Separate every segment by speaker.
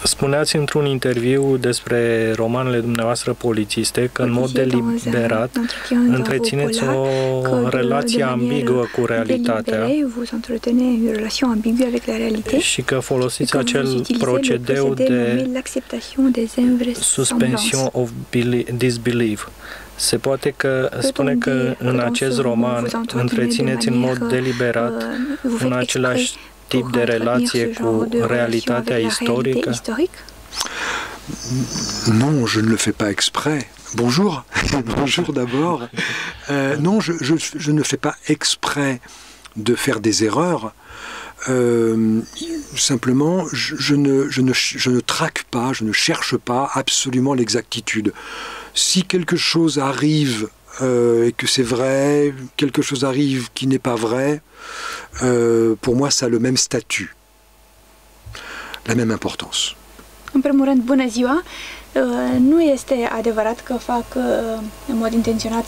Speaker 1: Spuneați într-un interviu despre romanele dumneavoastră polițiste că în mod deliberat întrețineți o relație ambiguă cu realitatea și că folosiți acel procedeu de suspension of disbelief. Se poate că spune că în acest roman întrețineți în mod deliberat un același tip de relație cu realitatea istorică?
Speaker 2: Non, je ne le fais pas exprès. Bonjour, bonjour d'abord. Non, je ne fais pas exprès de faire des erreurs. Simplement, je ne traque pas, je ne cherche pas absolument l'exactitude. Si quelque chose arrive et que c'est vrai, quelque chose arrive qui n'est pas vrai, pour moi, ça a le même statut, la même importance.
Speaker 3: În primul rând, bună ziua! Nu este adevărat că fac în mod intenționat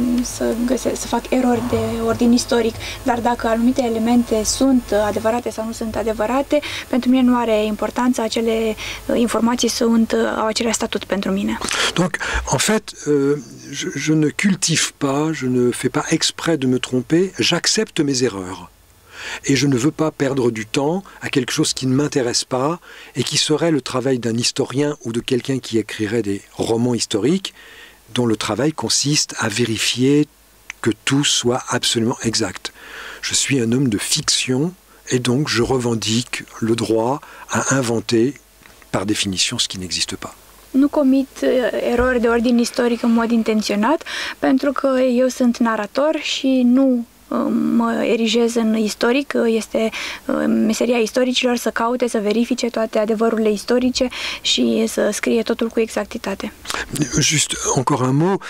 Speaker 3: să fac erori de ordin istoric, dar dacă anumite elemente sunt adevărate sau nu sunt adevărate, pentru mine nu are importanță, acele informații au același statut pentru mine.
Speaker 2: Donc, en fait, je ne cultive pas, je ne fais pas exprès de me tromper, j'accepte mes erreurs. Et je ne veux pas perdre du temps à quelque chose qui ne m'intéresse pas et qui serait le travail d'un historien ou de quelqu'un qui écrirait des romans historiques dont le travail consiste à vérifier que tout soit absolument exact. Je suis un homme de fiction et donc je revendique le droit à inventer par définition ce qui n'existe pas.
Speaker 3: Nu comit erori de ordin istoric în mod intenționat pentru că eu sunt narator și nu mă erigez în istoric, este meseria istoricilor să caute, să verifice toate adevărurile istorice și să scrie totul cu exactitate.
Speaker 2: Juste encore un mot,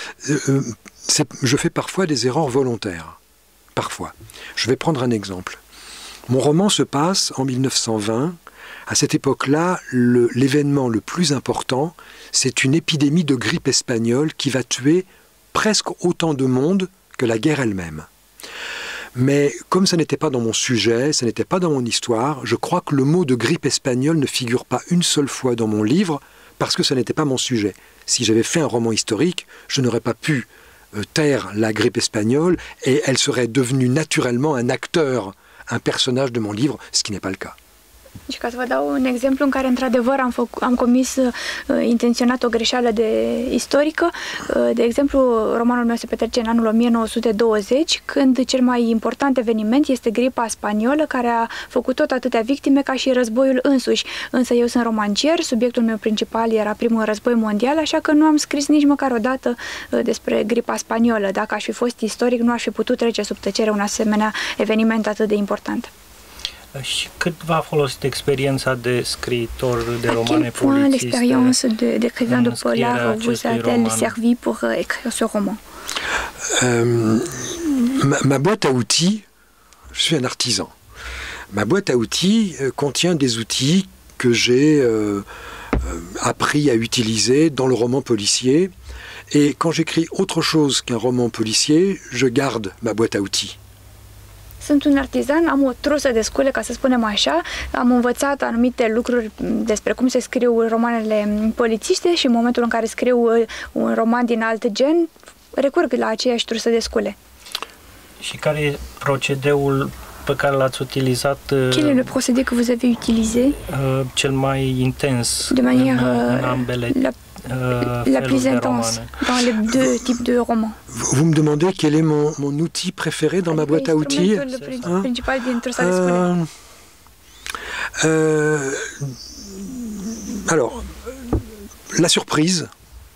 Speaker 2: je fais parfois des erreurs volontaires. Parfois. Je vais prendre un exemple. Mon roman se passe en 1920. À cette époque-là, l'événement le plus important, c'est une épidémie de grippe espagnole qui va tuer presque autant de monde que la guerre elle-même. Mais comme ça n'était pas dans mon sujet, ça n'était pas dans mon histoire, je crois que le mot de grippe espagnole ne figure pas une seule fois dans mon livre parce que ça n'était pas mon sujet. Si j'avais fait un roman historique, je n'aurais pas pu taire la grippe espagnole et elle serait devenue naturellement un acteur, un personnage de mon livre, ce qui n'est pas le cas.
Speaker 3: Și ca să vă dau un exemplu în care într-adevăr am comis intenționat o greșeală istorică. De exemplu, romanul meu se petrece în anul 1920, când cel mai important eveniment este gripa spaniolă, care a făcut tot atâtea victime ca și războiul însuși. Însă eu sunt romancier, subiectul meu principal era primul război mondial, așa că nu am scris nici măcar o dată despre gripa spaniolă. Dacă aș fi fost istoric, nu aș fi putut trece sub tăcere un asemenea eveniment atât de important.
Speaker 1: Și cât v-a folosit expériența de scriitor de romane polițiste?
Speaker 3: L'expérience d'écrivain de polar vous a-t-elle servi pour écrire ce roman?
Speaker 2: Ma boîte à outils, je suis un artisan. Ma boîte à outils contient des outils que j'ai appris à utiliser dans le roman policier. Et quand j'écris autre chose qu'un roman policier, je garde ma boîte à outils.
Speaker 3: Sunt un artizan, am o trusă de scule, ca să spunem așa, am învățat anumite lucruri despre cum se scriu romanele polițiste și în momentul în care scriu un roman din alt gen, recurg la aceeași trusă de scule.
Speaker 1: Și care e procedeul pe care l-ați utilizat?
Speaker 3: Quel est le procédé que vous avez utilisé?
Speaker 1: Cel mai intens
Speaker 3: de manière
Speaker 1: în ambele
Speaker 3: la plus intense dans les deux types de romans.
Speaker 2: Vous me demandez quel est mon outil préféré dans ma boîte à outils?
Speaker 3: Principal din trusa de scule.
Speaker 2: Alors, la surprise.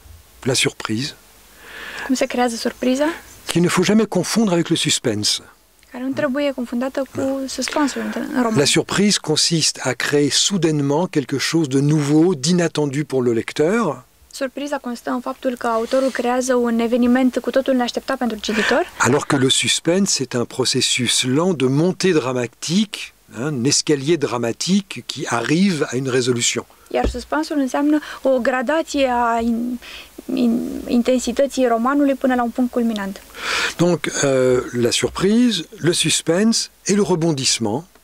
Speaker 3: Cum se creează surpriza?
Speaker 2: Qu'il ne faut jamais confondre avec le suspense.
Speaker 3: Care nu trebuie confundată cu suspansul în roman.
Speaker 2: La surprise consiste à créer soudainement quelque chose de nouveau, d'inattendu pour le lecteur.
Speaker 3: Surpriza constă în faptul că autorul creează un eveniment cu totul neașteptat pentru cititor.
Speaker 2: Alors que le suspense est un processus lent de montée dramatique, un escalier dramatique qui arrive à une résolution.
Speaker 3: Iar suspansul înseamnă o gradație a intensității romanului până la un punct culminant.
Speaker 2: Donc la surprise, le suspense et le rebondissement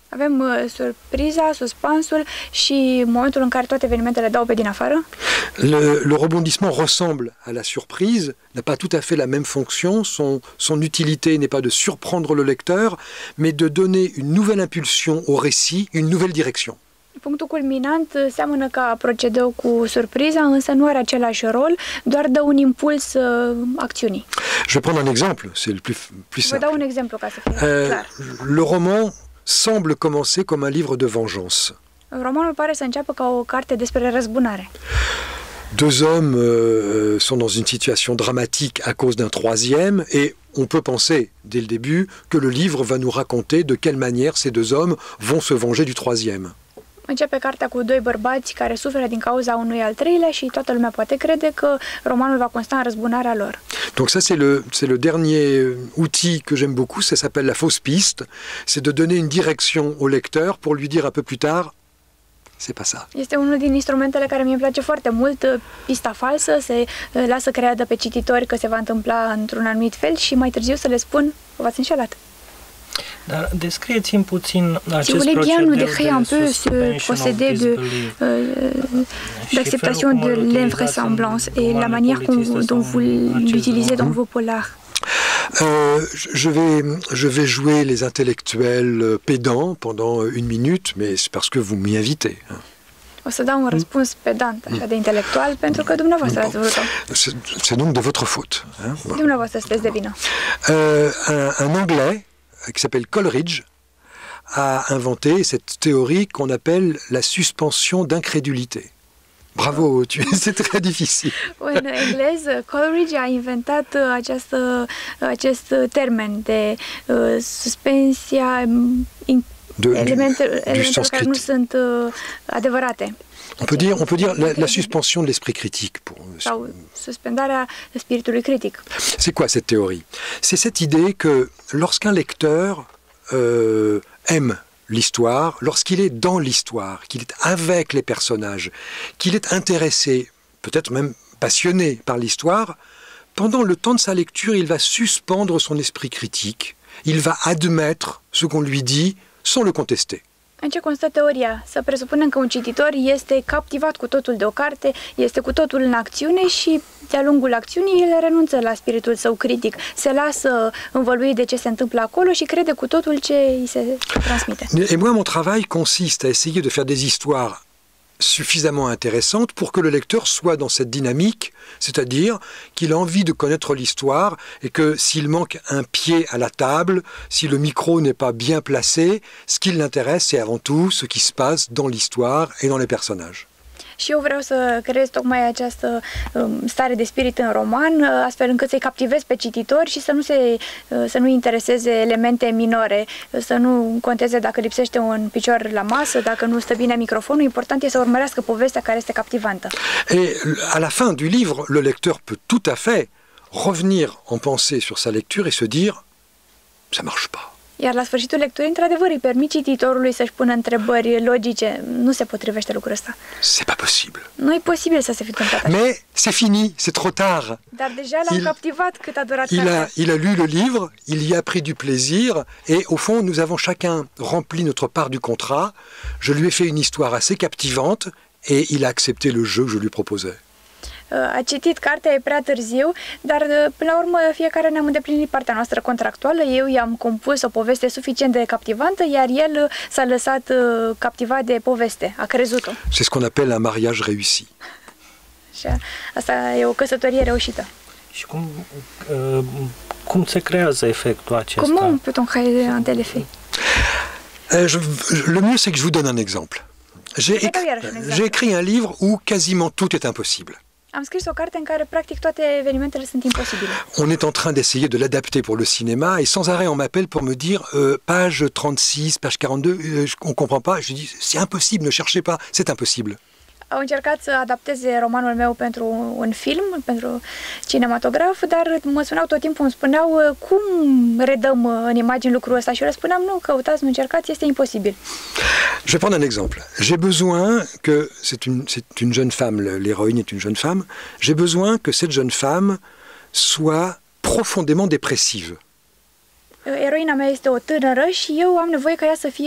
Speaker 3: Avem surpriza, suspansul și momentul în care toate evenimentele dau pe din afară.
Speaker 2: Le rebondissement ressemble à la surprise, n'a pas tout à fait la même fonction. Son utilité n'est pas de surprendre le lecteur, mais de donner une nouvelle impulsion au récit, une nouvelle direction.
Speaker 3: Punctul culminant seamănă ca procedeul cu surpriza, însă nu are același rol, doar dă un impuls acțiunii.
Speaker 2: Je vais prendre un exemple, c'est le plus simple.
Speaker 3: Vă dau un exemplu ca să fie clar.
Speaker 2: Le roman semble commencer comme un livre de vengeance.
Speaker 3: Romanul pare să înceapă ca o carte despre răzbunare.
Speaker 2: Deux hommes sont dans une situation dramatique à cause d'un troisième et on peut penser dès le début que le livre va nous raconter de quelle manière ces deux hommes vont se venger du troisième.
Speaker 3: Începe cartea cu doi bărbați care suferă din cauza unui al treilea și toată lumea poate crede că romanul va consta în răzbunarea lor.
Speaker 2: Donc ça c'est le dernier outil que j'aime beaucoup, ça s'appelle la fausse piste, c'est de donner une direction au lecteur pour lui dire un peu plus tard c'est pas ça.
Speaker 3: Este unul din instrumentele care mi-e place foarte mult, pista falsă, se lasă creadă pe cititori că se va întâmpla într-un anumit fel și mai târziu să le spun că v-ați înșelat.
Speaker 1: Dar descrieți-mi puțin acest procedeu de suspension
Speaker 3: d'acceptation de l'invraisemblance et la manière dont vous l'utilisez dans vos polars.
Speaker 2: Je vais jouer les intellectuels pédants pendant une minute, mais c'est parce que vous m'y invitez.
Speaker 3: O să dau un răspuns pedant, așa de intelectual, pentru că dumneavoastră ați vrut-o.
Speaker 2: C'est donc de votre faute.
Speaker 3: Dumneavoastră sunteți de vină.
Speaker 2: Un Anglais qui s'appelle Coleridge a inventé cette théorie qu'on appelle la suspension d'incrédulité. Bravo, c'est très difficile.
Speaker 3: Un englez, Coleridge a inventat acest termen de suspensia elementelor care nu sunt adevărate.
Speaker 2: On peut dire la suspension de l'esprit critique.
Speaker 3: Sau suspendarea spiritului critic.
Speaker 2: C'est quoi cette théorie? C'est cette idée que lorsqu'un lecteur aime l'histoire, lorsqu'il est dans l'histoire, qu'il est avec les personnages, qu'il est intéressé, peut-être même passionné par l'histoire, pendant le temps de sa lecture, il va suspendre son esprit critique, il va admettre ce qu'on lui dit sans le contester.
Speaker 3: În ce constă teoria? Să presupunem că un cititor este captivat cu totul de o carte, este cu totul în acțiune și de-a lungul acțiunii el renunță la spiritul său critic, se lasă învăluit de ce se întâmplă acolo și crede cu totul ce îi se transmite.
Speaker 2: Et moi, mon travail consiste à essayer de faire des histoires suffisamment intéressantes pour que le lecteur soit dans cette dynamique, c'est-à-dire qu'il a envie de connaître l'histoire et que s'il manque un pied à la table, si le micro n'est pas bien placé, ce qui l'intéresse, c'est avant tout ce qui se passe dans l'histoire et dans les personnages.
Speaker 3: Și eu vreau să creez tocmai această stare de spirit în roman, astfel încât să-i captivez pe cititori și să nu intereseze elemente minore, să nu conteze dacă lipsește un picior la masă, dacă nu stă bine microfonul. Important este să urmărească povestea care este captivantă.
Speaker 2: Et à la fin du livre, le lecteur peut tout à fait revenir en pensée sur sa lecture et se dire ça marche pas.
Speaker 3: Iar la sfârșitul lecturii, într-adevăr, îi permit cititorului să-și pună întrebări logice. Nu se potrivește lucrul ăsta.
Speaker 2: C'est pas possible.
Speaker 3: Nu e posibil să se fi întâmplat așa.
Speaker 2: Mais c'est fini, c'est trop tard.
Speaker 3: Dar deja l-am captivat cât a durat
Speaker 2: il a lu le livre, il y a pris du plaisir et au fond, nous avons chacun rempli notre part du contrat. Je lui ai fait une histoire assez captivante et il a accepté le jeu que je lui proposais.
Speaker 3: A citit cartea, e prea târziu, dar până la urmă fiecare ne-am îndeplinit partea noastră contractuală. Eu i-am compus o poveste suficient de captivantă, iar el s-a lăsat captivat de poveste, a crezut-o.
Speaker 2: C'est ce qu'on appelle un mariage réussi.
Speaker 3: Și asta e o căsătorie reușită.
Speaker 1: Și cum se creează efectul acesta?
Speaker 3: Comment peut-on créer un tel effet?
Speaker 2: Le mieux, c'est que je vous donne un exemple. J'ai écrit un livre où quasiment tout est impossible.
Speaker 3: Am scris o carte în care practic toate evenimentele sunt imposibile.
Speaker 2: On est en train d'essayer de l'adapter pour le cinéma et sans arrêt on m'appelle pour me dire page 36, page 42, on comprend pas. Je dis c'est impossible, ne cherchez pas, c'est impossible.
Speaker 3: Au încercat să adapteze romanul meu pentru un film, pentru cinematograf, dar mă sunau tot timpul, îmi spuneau cum redăm în imagini lucrul ăsta și eu le spuneam nu, căutați, nu încercați, este imposibil.
Speaker 2: Je vais prendre un exemple. J'ai besoin que, c'est une jeune femme, l'héroïne est une jeune femme, j'ai besoin que cette jeune femme soit profondément dépressive.
Speaker 3: Eroina mea este o tânără și eu am nevoie ca ea să fie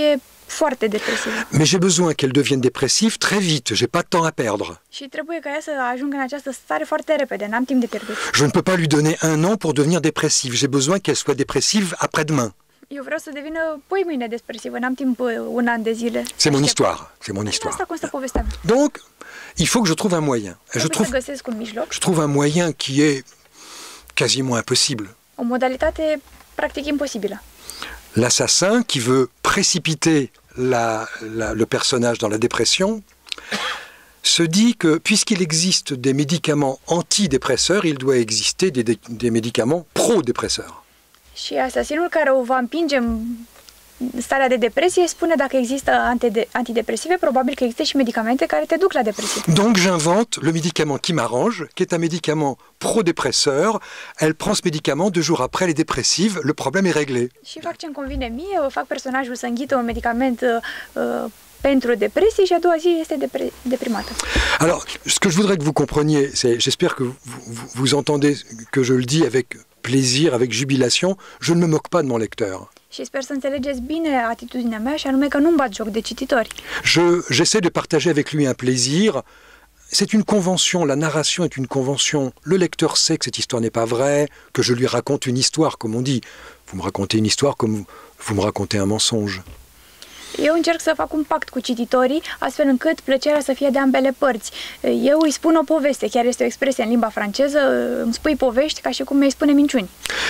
Speaker 3: foarte depresivă.
Speaker 2: Mais j'ai besoin qu'elle devienne dépressive très vite, j'ai pas de temps à perdre.
Speaker 3: Și trebuie ca ea să ajungă în această stare foarte repede, n-am timp de pierdut.
Speaker 2: Je ne peux pas lui donner 1 an pour devenir dépressive, j'ai besoin qu'elle soit dépressive après-demain.
Speaker 3: Eu vreau să devină poi mâine depresivă, n-am timp 1 an de zile.
Speaker 2: C'est mon histoire, c'est mon histoire.
Speaker 3: Asta constă povestea mea.
Speaker 2: Donc, il faut que je trouve un moyen.
Speaker 3: Trebuie să găsesc un mijloc.
Speaker 2: Je trouve un moyen qui est quasiment impossible.
Speaker 3: O modalitate practic imposibilă.
Speaker 2: L'assassin qui veut précipiter le personnage dans la dépression se dit que puisqu'il existe des médicaments antidépresseurs, il doit exister des médicaments pro-dépresseurs.
Speaker 3: Și asasinul care o va împinge în starea de depresie spune dacă există antidepresive, probabil că există și medicamente care te duc la depresie.
Speaker 2: Donc j'invente le médicament qui m'arrange, qui est un médicament pro-dépresseur. Elle prend ce médicament, 2 jours après, elle est dépressive, le problème est réglé.
Speaker 3: Și fac ce-mi convine mie, fac personajul să înghită un medicament pentru depresie și a doua zi este deprimată.
Speaker 2: Alors, ce que je voudrais que vous compreniez, c'est, j'espère que vous entendez que je le dis avec plaisir, avec jubilation, je ne me moque pas de mon lecteur.
Speaker 3: Și sper să înțelegeți bine atitudinea mea, și anume că nu-mi bat joc de cititori.
Speaker 2: J'essaie de partager avec lui un plaisir. C'est une convention, la narration est une convention. Le lecteur sait que cette histoire n'est pas vraie, que je lui raconte une histoire, comme on dit. Vous me racontez une histoire comme vous me racontez un mensonge.
Speaker 3: Eu încerc să fac un pact cu cititorii, astfel încât plăcerea să fie de ambele părți. Eu îi spun o poveste, chiar este o expresie în limba franceză, îmi spui povești ca și cum îi spune minciuni.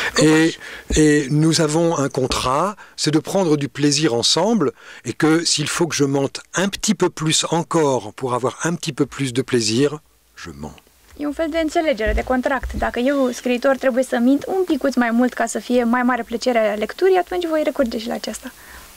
Speaker 2: Et nous avons un contrat, c'est de prendre du plaisir ensemble, et que s'il faut que je mente un petit peu plus encore pour avoir un petit peu plus de plaisir, je mens.
Speaker 3: E un fel de înțelegere, de contract. Dacă eu, scriitor, trebuie să mint un picuț mai mult ca să fie mai mare plăcerea lecturii, atunci voi recurge și la aceasta.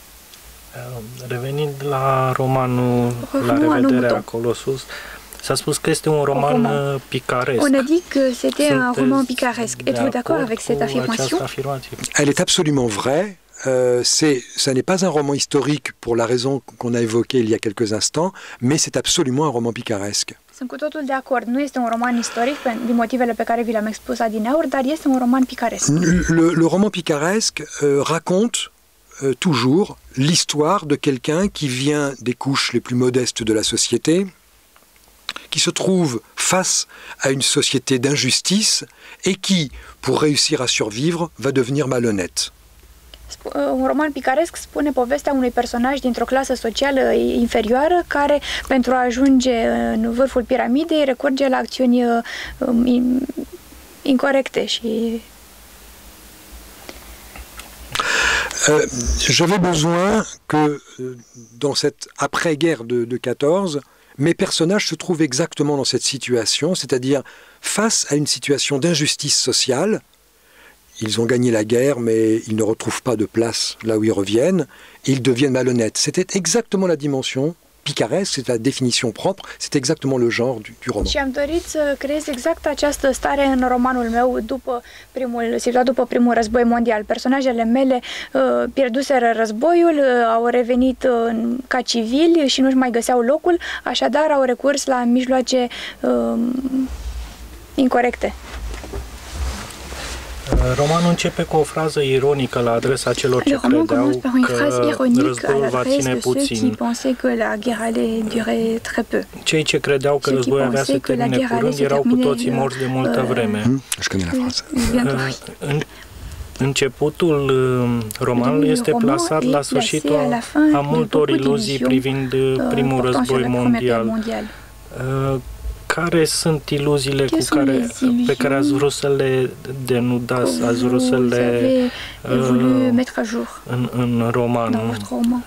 Speaker 1: Revenind la romanul La revederea acolo sus, s-a spus că este un roman picaresc.
Speaker 3: On a dit que c'était un roman picaresque. Êtes-vous d'accord avec cette affirmation?
Speaker 2: Elle est absolument vraie. Ça n'est pas un roman historique pour la raison qu'on a évoquée il y a quelques instants, mais c'est absolument un roman picaresque.
Speaker 3: Sunt cu totul de acord. Nu este un roman istoric din motivele pe care vi le-am expus adineauri, dar este un roman picaresc.
Speaker 2: Le roman picaresque raconte toujours l'histoire de quelqu'un qui vient des couches les plus modestes de la société, qui se trouve face à une société d'injustice et qui, pour réussir à survivre, va devenir malhonnête.
Speaker 3: Un roman picaresc spune povestea unui personaj dintr-o clasă socială inferioară care, pentru a ajunge în vârful piramidei, recurge la acțiuni incorecte și
Speaker 2: j'avais besoin que dans cette après-guerre de 14, mes personnages se trouvent exactement dans cette situation, c'est-à-dire face à une situation d'injustice sociale. Ils ont gagné la guerre, mais ils ne retrouvent pas de place là où ils reviennent, et ils deviennent malhonnêtes. C'était exactement la dimension picaresque, c'est la définition propre, c'est exactement le genre du roman.
Speaker 3: Și am dorit să creez exact această stare în romanul meu situat după primul război mondial. Personajele mele pierduseră războiul, au revenit ca civili și nu-și mai găseau locul, așadar au recurs la mijloace incorecte.
Speaker 1: Romanul începe cu o frază ironică la adresa celor ce credeau că războiul va ține puțin. Cei ce credeau că războiul avea să termine curând erau cu toții morți de multă vreme. Începutul romanului este plasat la sfârșitul a multor iluzii privind primul război mondial. Care sunt iluziile pe care ați vrut să le denudați, ați vrut să le în roman?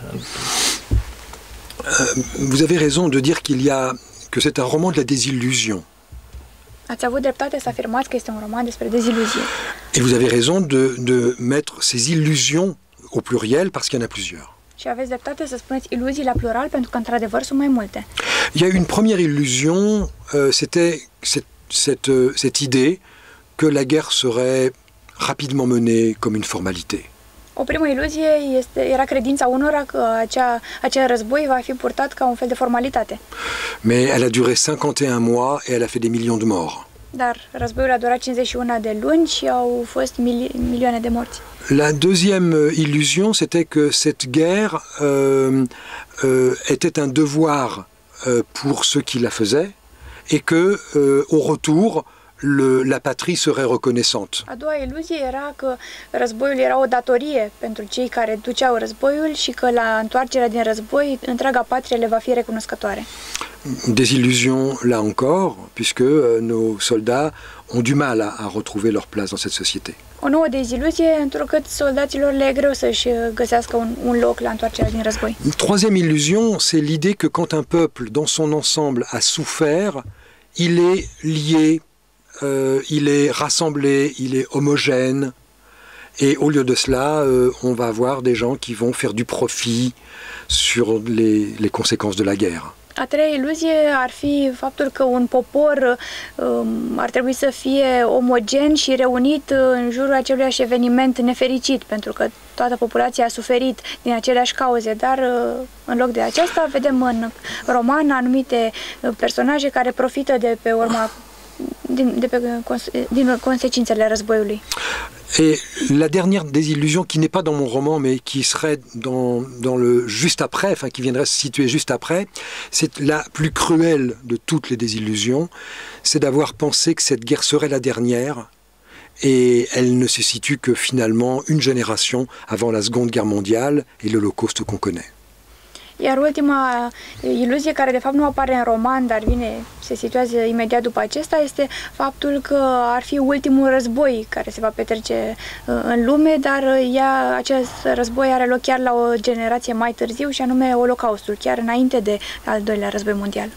Speaker 2: Vous avez raison de dire que c'est un roman de la désillusion.
Speaker 3: Ați avut dreptate să afirmați că este un roman despre deziluzie.
Speaker 2: Et vous avez raison de mettre ces illusions au pluriel parce qu'il y en a plusieurs.
Speaker 3: Și aveți dreptate să spuneți iluzii la plural, pentru că într-adevăr sunt mai multe.
Speaker 2: Il y a une première illusion, c'était cette idée que la guerre serait rapidement menée comme une formalité.
Speaker 3: O primă iluzie era credința unora că acel război va fi purtat ca un fel de formalitate.
Speaker 2: Mais elle a duré 51 mois et elle a fait des millions de morts.
Speaker 3: Dar războiul a durat 51 de luni și au fost milioane de morți.
Speaker 2: La deuxième illusion, c'était que cette guerre était un devoir pour ceux qui la faisaient et que, au retour, la patrie serait reconnaissante.
Speaker 3: A doua iluzie era că războiul era o datorie pentru cei care duceau războiul și că la întoarcerea din război întreaga patrie le va fi recunoscătoare.
Speaker 2: Des illusions, là encore, puisque nos soldats ont du mal à retrouver leur place dans cette société.
Speaker 3: O nouă deziluzie, întrucât soldaților le e greu să-și găsească un loc la întoarcerea din război.
Speaker 2: Troisième illusion, c'est l'idée que quand un peuple, dans son ensemble, a souffert, il est lié, il est rassemblé, il est homogène. Et au lieu de cela, on va avoir des gens qui vont faire du profit sur les conséquences de la guerre.
Speaker 3: A treia iluzie ar fi faptul că un popor ar trebui să fie omogen și reunit în jurul aceluiași eveniment nefericit, pentru că toată populația a suferit din aceleași cauze, dar în loc de aceasta vedem în roman anumite personaje care profită de pe urma din consecințele războiului.
Speaker 2: Et la dernière désillusion, qui n'est pas dans mon roman, mais qui serait dans le juste après, enfin qui viendrait se situer juste après, c'est la plus cruelle de toutes les désillusions, c'est d'avoir pensé que cette guerre serait la dernière, et elle ne se situe que finalement une génération avant la Seconde Guerre mondiale et l'Holocauste qu'on connaît.
Speaker 3: Iar ultima iluzie, care de fapt nu apare în roman, dar se situează imediat după acesta, este faptul că ar fi ultimul război care se va petrece în lume, dar acest război are loc chiar la o generație mai târziu, și anume Holocaustul, chiar înainte de al doilea război mondial.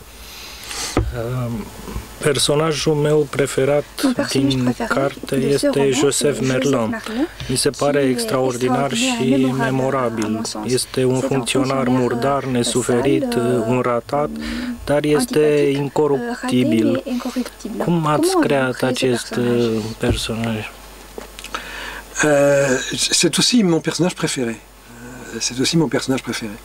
Speaker 1: Personajul meu preferat din carte este Joseph Merlin. Mi se pare extraordinar și memorabil. Este un funcționar murdar, nesuferit, un ratat, dar este incoruptibil. Cum ați creat acest personaj?
Speaker 2: C'est aussi mon personnage préféré. C'est aussi mon personnage préféré.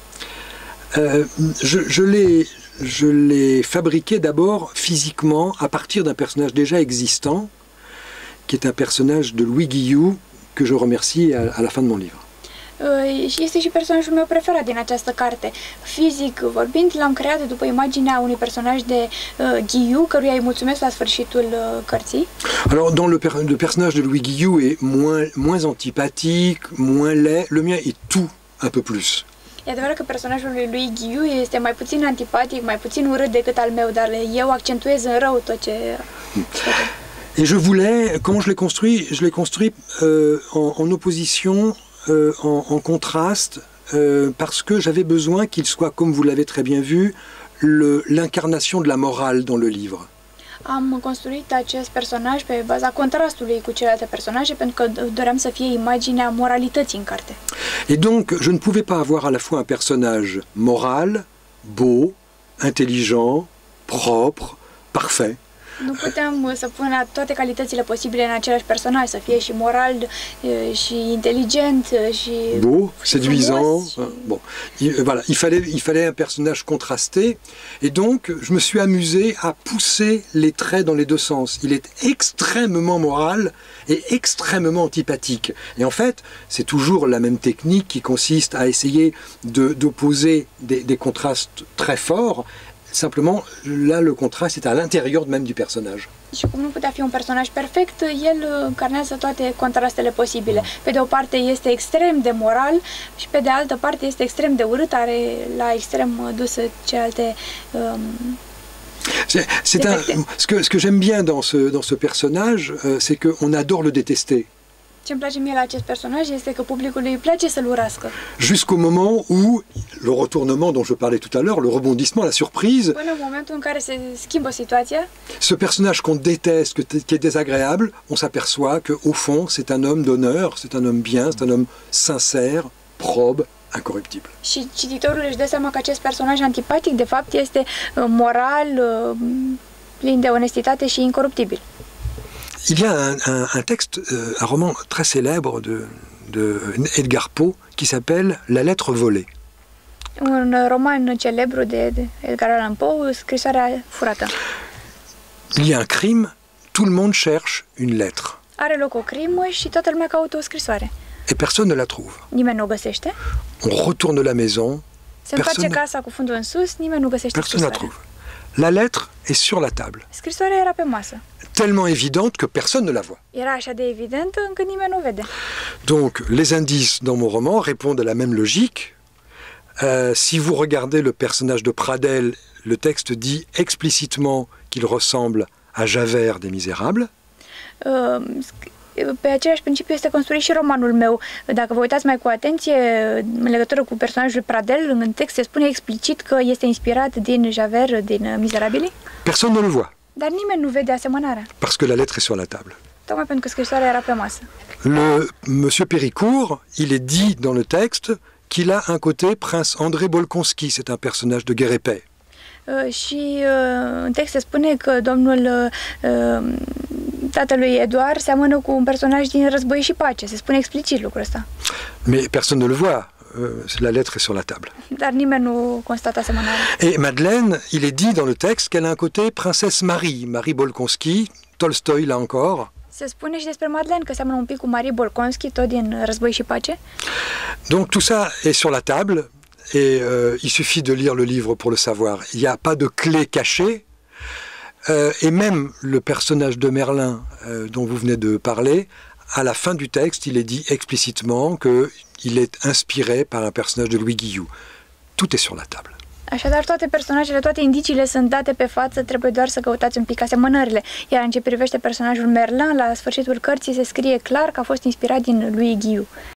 Speaker 2: Je l'ai fabriqué d'abord physiquement à partir d'un personnage déjà existant, qui est un personnage de Louis Guillou, que je remercie à la fin de mon livre.
Speaker 3: Este și personajul meu preferat din această carte. Fizic vorbind, l-am creat după imaginea unui personaj de Guillou, căruia îi mulțumesc la sfârșitul cărții.
Speaker 2: Alors, le personnage de Louis Guillou est moins antipathique, moins laid. Le mien est tout un peu plus.
Speaker 3: E adevărat că personajul lui Guillou este mai puțin antipatic, mai puțin urât decât al meu, dar eu accentuez în rău tot ce...
Speaker 2: Et je voulais, comment je l'ai construit? Je l'ai construit en opposition, en contraste, parce que j'avais besoin qu'il soit, comme vous l'avez très bien vu, l'incarnation de la morale dans le livre.
Speaker 3: Am construit acest personaj pe baza contrastului cu celelalte personaje, pentru că doream să fie imaginea moralității în carte.
Speaker 2: Et donc, je ne pouvais pas avoir à la fois un personnage moral, beau, intelligent, propre, parfait.
Speaker 3: Nu puteam să pun toate calitățile posibile în același personaj, să fie și moral, și inteligent, și
Speaker 2: beau, séduisant. Bon, voilà, il fallait un personnage contrasté, et donc je me suis amusé à pousser les traits dans les deux sens. Il est extrêmement moral et extrêmement antipathique. Et en fait, c'est toujours la même technique qui consiste à essayer d'opposer des contrastes très forts. Simplement, là, le contraste est à l'intérieur même du personnage.
Speaker 3: Și cum nu putea fi un personaj perfect, el încarnează toate contrastele posibile. Pe de o parte este extrem de moral și pe de altă parte este extrem de urât, are la extrem dusă celelalte
Speaker 2: ce que j'aime bien dans ce personnage, c'est qu'on adore le détester.
Speaker 3: Ce-mi place mie la acest personaj este că publicului îi place să-l urască.
Speaker 2: Jusqu'au moment où le retournement dont je parlais tout à l'heure, le rebondissement, la surprise.
Speaker 3: Până în momentul în care se schimbă situația.
Speaker 2: Ce personnage qu'on déteste, qui est désagréable, on s'aperçoit que au fond, c'est un homme d'honneur, c'est un homme bien, c'est un homme sincère, probe, incorruptible.
Speaker 3: Și cititorul își dă seama că acest personaj antipatic de fapt este moral, plin de onestitate și incoruptibil.
Speaker 2: Il y a un texte, un roman très célèbre de Edgar Poe qui s'appelle La lettre volée.
Speaker 3: Un roman célèbre de Edgar Allan Poe, Scrisoarea furată.
Speaker 2: Il y a un crime tout le monde cherche une lettre.
Speaker 3: Are loc o crimă și toată lumea caută o scrisoare.
Speaker 2: Et personne ne la trouve.
Speaker 3: Nimeni nu o găsește.
Speaker 2: On retourne la maison.
Speaker 3: Se întoarce casa cu fundul în sus, nimeni nu găsește
Speaker 2: scrisoarea. Personne la trouve. La lettre est sur la table.
Speaker 3: Scrisoarea era pe masă.
Speaker 2: Tellement évidente que personne ne la voit.
Speaker 3: Era așa de evidentă încât nimeni nu vede.
Speaker 2: Donc, les indices dans mon roman répondent à la même logique. Si vous regardez le personnage de Pradel, le texte dit explicitement qu'il ressemble à Javert des Misérables.
Speaker 3: Pe același principiu este construit și romanul meu. Dacă vă uitați mai cu atenție în legătură cu personajul Pradel, în text se spune explicit că este inspirat din Javert din Miserabili.
Speaker 2: Personne ne le voit.
Speaker 3: Dar nimeni nu vede asemănarea.
Speaker 2: Parce que la lettre est sur la table.
Speaker 3: Tocmai pentru că scrisoarea era pe masă.
Speaker 2: Monsieur Péricourt, il est dit dans le texte qu'il a un côté Prince André Bolkonski, c'est un personnage de Guerre et Paix.
Speaker 3: Și în text se spune că domnul tatălui Eduard seamănă cu un personaj din Război și Pace. Se spune explicit lucrul ăsta.
Speaker 2: Mais personne ne le voit. La lettre est sur la table.
Speaker 3: Dar nimeni nu constată asemănarea.
Speaker 2: Et Madeleine, il est dit dans le texte qu'elle a un côté Princesse Marie, Marie Bolkonski, Tolstoï là encore.
Speaker 3: Se spune și despre Madeleine că seamănă un pic cu Marie Bolkonski, tot din Război și Pace.
Speaker 2: Donc tout ça est sur la table. Et il suffit de lire le livre pour le savoir. Il n'y a pas de clé cachée. Et même le personnage de Merlin dont vous venez de parler, à la fin du texte, il est dit explicitement qu'il est inspiré par un personnage de Louis Guillou. Tout est sur la table.
Speaker 3: Așadar, toate personajele, toate indiciile sunt date pe față, trebuie doar să căutați un pic asemănările. Iar în ce privește personajul Merlin, la sfârșitul cărții se scrie clar că a fost inspirat din Louis Guillou.